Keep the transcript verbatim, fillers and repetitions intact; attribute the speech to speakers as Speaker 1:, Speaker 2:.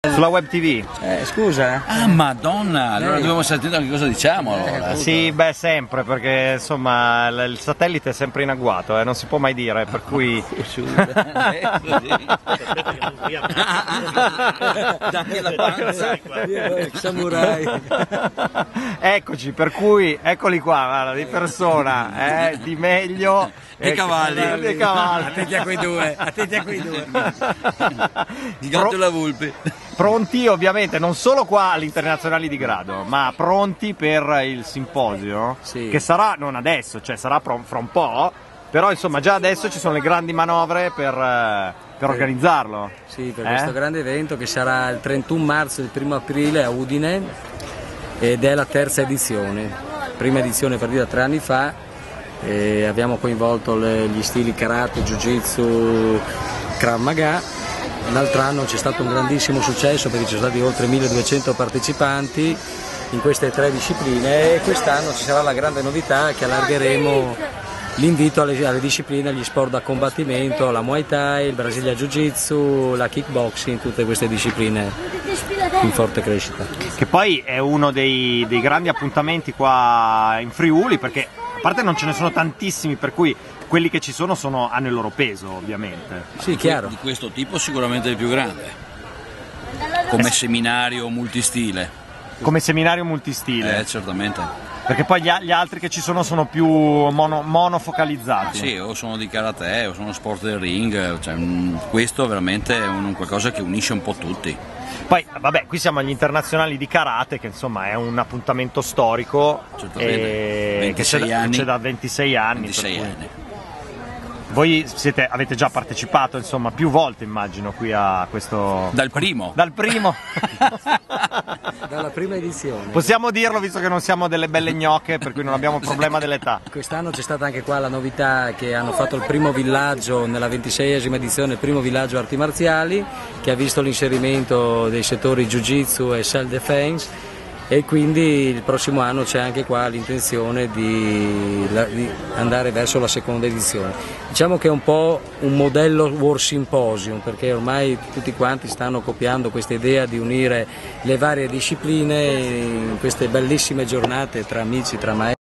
Speaker 1: Sulla web tivù.
Speaker 2: Eh, scusa?
Speaker 3: Ah, madonna, allora
Speaker 2: Eh.
Speaker 3: dobbiamo sentire che cosa diciamo allora.
Speaker 2: Eh,
Speaker 1: Sì, beh, sempre, perché insomma il il satellite è sempre in agguato, eh, non si può mai dire, per cui...
Speaker 3: Dai la panza.
Speaker 2: Samurai.
Speaker 1: Eccoci, per cui eccoli qua, guarda, di persona, eh, di meglio.
Speaker 3: E
Speaker 1: eh,
Speaker 3: cavalli.
Speaker 1: e cavalli.
Speaker 2: Attenti a quei due, attenti a quei due.
Speaker 3: Il gatto e la volpe.
Speaker 1: Pronti ovviamente non solo qua all'Internazionale di Grado, ma pronti per il simposio,
Speaker 2: Sì.
Speaker 1: che sarà non adesso, cioè sarà fra fra un po', però insomma già adesso ci sono le grandi manovre per, eh, per organizzarlo.
Speaker 2: Sì, per
Speaker 1: Eh?
Speaker 2: questo grande evento che sarà il trentuno marzo e il primo aprile a Udine ed è la terza edizione. Prima edizione partita tre anni fa e abbiamo coinvolto le- gli stili karate, jiu-jitsu, krav maga. L'altro anno c'è stato un grandissimo successo perché ci sono stati oltre milleduecento partecipanti in queste tre discipline e quest'anno ci sarà la grande novità che allargheremo l'invito alle, alle discipline, agli sport da combattimento, la Muay Thai, il Brasilia Jiu-Jitsu, la kickboxing, tutte queste discipline in forte crescita.
Speaker 1: Che poi è uno dei, dei grandi appuntamenti qua in Friuli, perché a parte non ce ne sono tantissimi, per cui quelli che ci sono, sono hanno il loro peso ovviamente.
Speaker 2: Sì, chiaro.
Speaker 3: Di questo tipo sicuramente il più grande. Come seminario multistile.
Speaker 1: Come seminario multistile,
Speaker 3: Eh, certamente.
Speaker 1: perché poi gli, a- gli altri che ci sono sono più mono, monofocalizzati.
Speaker 3: Sì, o sono di karate, o sono sport del ring, cioè, mm, questo veramente è un qualcosa che unisce un po' tutti.
Speaker 1: Poi vabbè, qui siamo agli internazionali di karate, che insomma è un appuntamento storico,
Speaker 3: Certamente.
Speaker 1: eh, che
Speaker 3: ventisei
Speaker 1: c'è, da-
Speaker 3: anni.
Speaker 1: c'è da ventisei anni. per
Speaker 3: ventisei
Speaker 1: cui-
Speaker 3: anni.
Speaker 1: Voi siete, avete già partecipato insomma più volte immagino qui a questo...
Speaker 3: Dal primo.
Speaker 1: Dal primo?
Speaker 2: Dalla prima edizione.
Speaker 1: Possiamo dirlo visto che non siamo delle belle gnocche, per cui non abbiamo il problema dell'età.
Speaker 2: Quest'anno c'è stata anche qua la novità che hanno fatto il primo villaggio, nella ventiseiesima edizione, il primo villaggio arti marziali, che ha visto l'inserimento dei settori Jiu-Jitsu e Self Defense e quindi il prossimo anno c'è anche qua l'intenzione di, di andare verso la seconda edizione. Diciamo che è un po' un modello World Symposium, perché ormai tutti quanti stanno copiando questa idea di unire le varie discipline in queste bellissime giornate tra amici, tra maestri.